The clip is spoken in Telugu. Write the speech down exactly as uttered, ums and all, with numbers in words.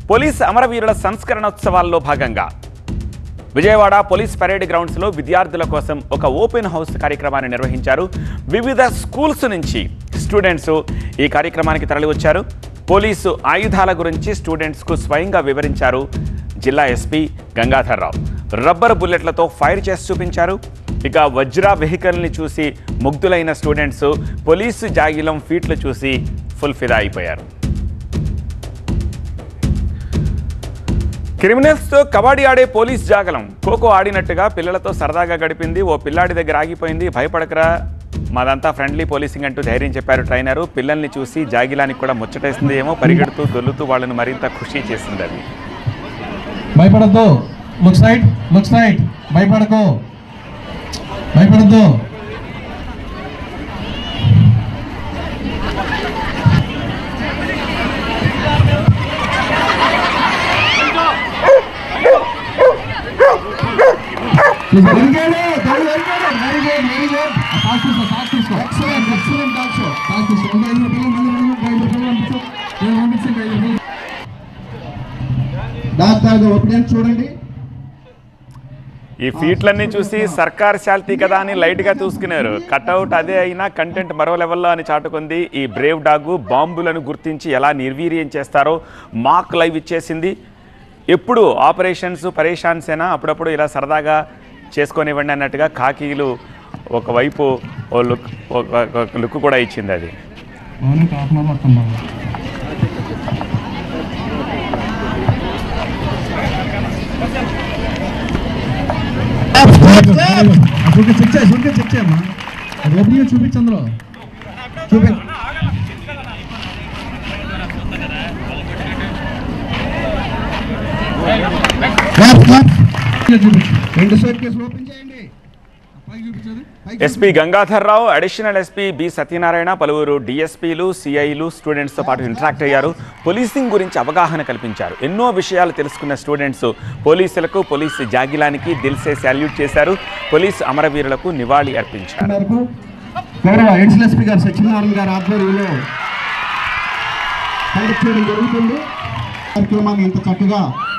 పోలీస్ అమరవీరుల సంస్కరణోత్సవాల్లో భాగంగా విజయవాడ పోలీస్ పరేడ్ గ్రౌండ్స్లో విద్యార్థుల కోసం ఒక ఓపెన్ హౌస్ కార్యక్రమాన్ని నిర్వహించారు. వివిధ స్కూల్స్ నుంచి స్టూడెంట్స్ ఈ కార్యక్రమానికి తరలివచ్చారు. పోలీసు ఆయుధాల గురించి స్టూడెంట్స్కు స్వయంగా వివరించారు జిల్లా ఎస్పీ గంగాధర్ రావు. రబ్బర్ బుల్లెట్లతో ఫైర్ చేసి చూపించారు. ఇక వజ్ర వెహికల్ని చూసి ముగ్ధులైన స్టూడెంట్స్ పోలీసు జాగిలం ఫీట్లు చూసి ఫుల్ ఫిదా అయిపోయారు. క్రిమినల్స్తో కబడ్డీ ఆడే పోలీస్ జాగలం ఖోఖో ఆడినట్టుగా పిల్లలతో సరదాగా గడిపింది. ఓ పిల్లాడి దగ్గర ఆగిపోయింది. భయపడకరా, మాదంతా ఫ్రెండ్లీ పోలీసింగ్ అంటూ ధైర్యం చెప్పారు ట్రైనరు. పిల్లల్ని చూసి జాగిలానికి కూడా ముచ్చటేసింది ఏమో. పరిగెడుతూ దొల్లుతూ వాళ్ళని మరింత ఖుషి చేసింది. అది భయపడద్దు, లుక్ సైడ్ లుక్ సైడ్, భయపడకు భయపడద్దు. చూడండి, ఈ ఫీట్లన్నీ చూసి సర్కార్ శాల్తీ కదా అని లైట్గా చూసుకున్నారు. కట్అవుట్ అదే అయినా కంటెంట్ మరో లెవెల్లో అని చాటుకుంది. ఈ బ్రేవ్ డాగు బాంబులను గుర్తించి ఎలా నిర్వీర్యం చేస్తారో మాక్ లైవ్ ఇచ్చేసింది. ఎప్పుడు ఆపరేషన్స్ పరేషాన్సేనా, అప్పుడప్పుడు ఇలా సరదాగా చేసుకొనివ్వండి అన్నట్టుగా కాకీలు ఒకవైపు ఓ లుక్ ఒక లుక్ కూడా ఇచ్చింది. అది చూపించు, అందులో చూపి. SP Gangadhar Rao, additional SP B Satyanarayana, పలువురు డిఎస్పీలు, సిఐలు స్టూడెంట్స్తో పాటు ఇంటరాక్ట్ అయ్యారు. పోలీసింగ్ గురించి అవగాహన కల్పించారు. ఎన్నో విషయాలు తెలుసుకున్న స్టూడెంట్స్ పోలీసులకు, పోలీసు జాగిలానికి దిల్సే సాల్యూట్ చేశారు. పోలీసు అమరవీరులకు నివాళి అర్పించారు. అడిషనల్ ఎస్పీ గారు సత్యనారాయణ గారి ఆధ్వర్యంలో కండక్ట్ చేయడం జరుగుతుంది. కార్యక్రమాన్ని ఇంత చక్కగా